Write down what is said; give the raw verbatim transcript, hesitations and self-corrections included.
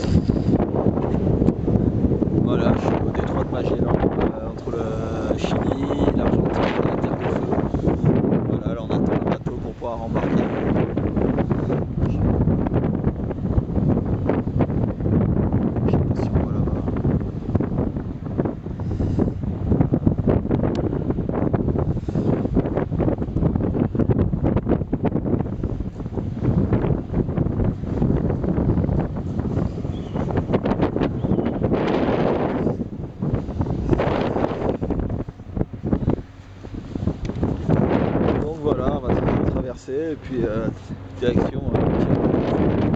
Voilà, je suis au détroit de Magellan, euh, entre le Chili, l'Argentine et la Terre de Feu. Voilà, là on attend le bateau pour pouvoir embarquer. Je sais pas si on voit là-bas. Donc voilà, on va traverser et puis euh, direction. Euh,